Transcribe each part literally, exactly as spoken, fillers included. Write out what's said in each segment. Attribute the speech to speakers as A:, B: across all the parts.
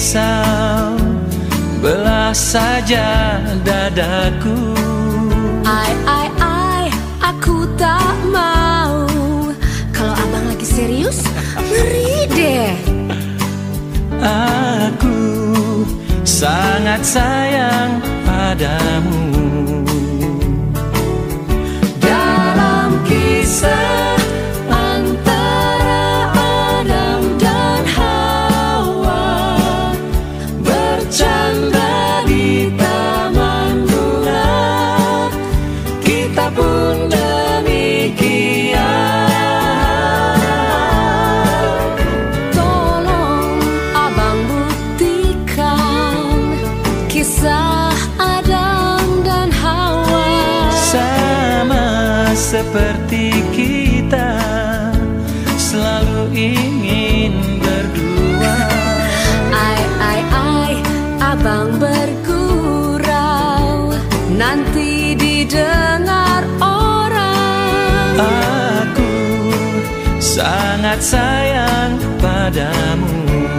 A: risau, belah saja dadaku.
B: Ai, ai, ai, aku tak mau. Kalau abang lagi serius, ngeri deh.
A: Aku sangat sayang padamu.
B: Dalam kisah antara Adam dan Hawa, bercanda di taman bunga, kita pun demikian. Tolong abang buktikan kisah Adam dan Hawa
A: Sama seperti kita, selalu ingin berdua.
B: Ai, ai, ai, abang bergurau, nanti didengar orang.
A: Aku sangat sayang padamu.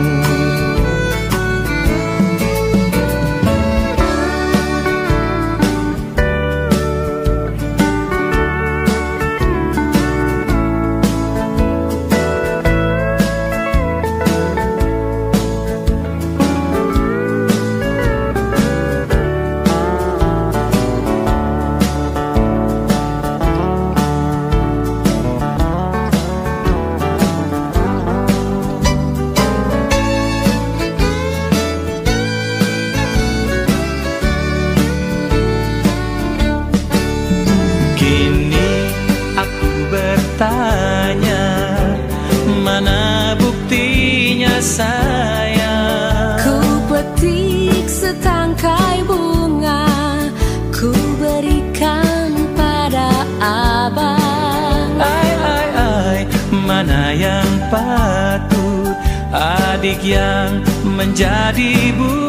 A: Tanya, mana buktinya sayang?
B: Ku petik setangkai bunga, ku berikan pada abang.
A: Ai, ai, ai, mana yang patut adik yang menjadi budak?